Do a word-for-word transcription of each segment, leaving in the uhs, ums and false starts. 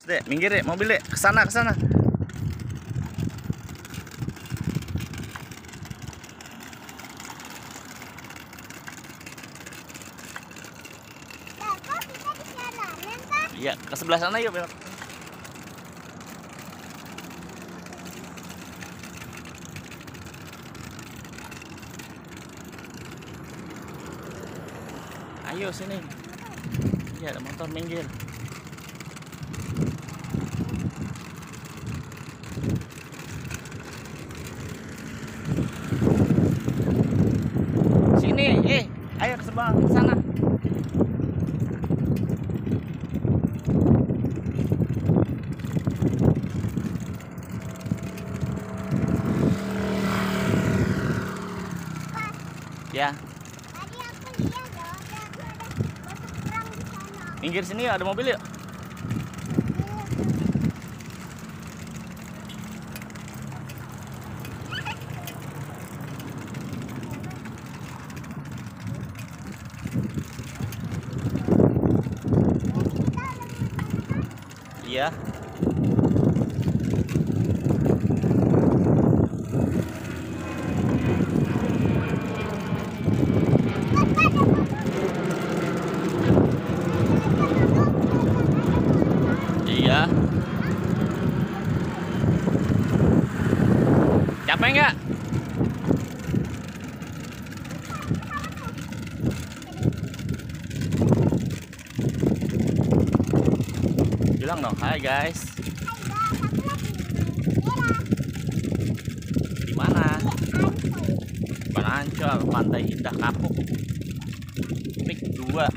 Dek, minggir dek, mobil dek, kesana kesana. Iya, ke sebelah sana yuk belok. Ayo sini. Iya, ada motor, minggir. Sini, eh, ayo ke sebelah sana. Ya. Tadi aku lihat loh, ada ada batu perang di sana. Minggir sini yuk, ada mobil yuk. Iya. Iya. Capek nggak? Bilang dong, hai guys. Di mana? Bukan Ancol, Pantai Indah Kapuk. Pik dua.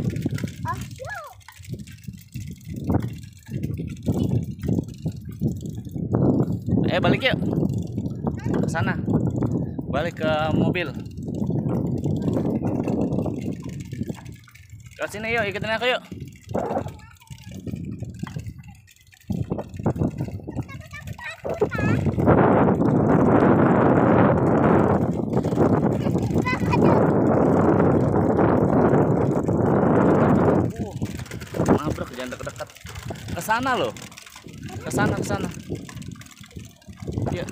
Eh balik yuk ke sana, balik ke mobil. Ke sini yuk, ikutin aku yuk. Uh, nabrak, jangan deket-deket. Ke sana loh, ke sana ke sana. Yuk.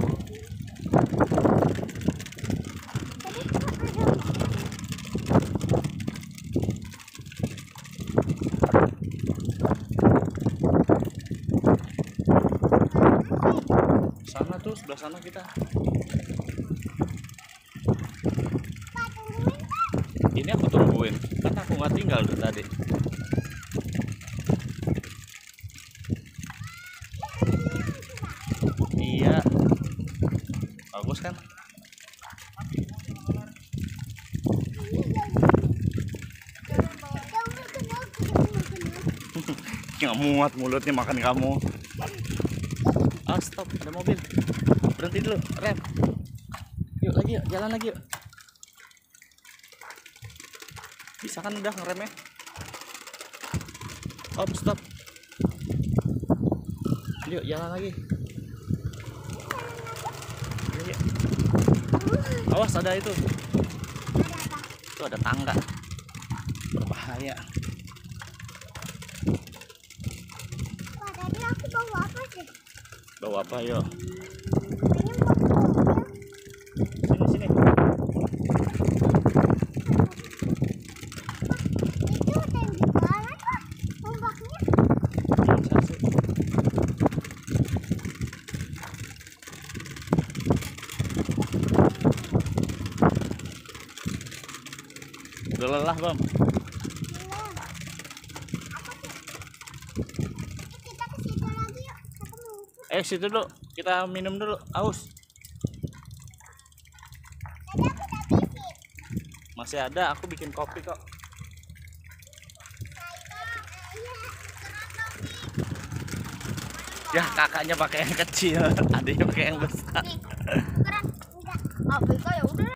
Sana tuh, sebelah sana kita. Ini aku tungguin, karena aku nggak tinggal tuh tadi. Iya, bagus kan? Nggak muat mulutnya makan kamu. Ah, stop, ada mobil. Berhenti dulu, rem. Yuk lagi yuk, jalan lagi yuk. Bisa kan udah ngeremnya? Op, stop. Yuk jalan lagi. Yuk, yuk. Awas, ada itu. Itu ada tangga. Berbahaya. Wah, tadi aku bawa apa sih? Bawa apa yuk? Ini mobil. Sini sini. Itu ada yang di jalan kok, ombaknya. Bisa sih. Udah lelah bang. Kita ke situ lagi yuk. Ketemu. Eh situ dulu, kita minum dulu, aus. Tadi aku udah visit. Masih ada, aku bikin kopi kok. Ya kakaknya pakai yang kecil, adiknya pakai yang besar. Nih, keren. Enggak. Apa ya udah.